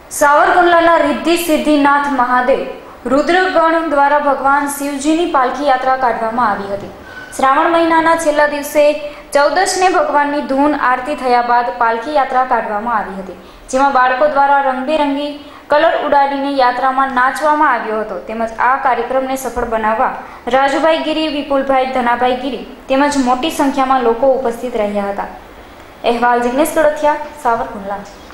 સાવરકુંડલાના રિદ્ધિ સિદ્ધિનાથ મહાદેવ રુદ્રગણ દ્વારા ભગવાન શિવજીની પાલખી યાત્રા કાઢવામાં આવી હતી। શ્રાવણ મહિનાના છેલ્લા દિવસે 14ને ભગવાનની ધૂન આરતી થયા બાદ પાલખી યાત્રા કાઢવામાં આવી હતી, જેમાં બાળકો દ્વારા રંગબેરંગી કલર ઉડાડીને યાત્રામાં નાચવામાં આવ્યો હતો। તેમજ આ કાર્યક્રમને સફળ બનાવવા રાજુભાઈ ગીરી, વિપુલભાઈ, ધનાભાઈ ગીરી તેમજ મોટી સંખ્યામાં લોકો ઉપસ્થિત રહ્યા હતા। અહેવાલ જિગ્નેશ કડથિયા, સાવરકુંડલા।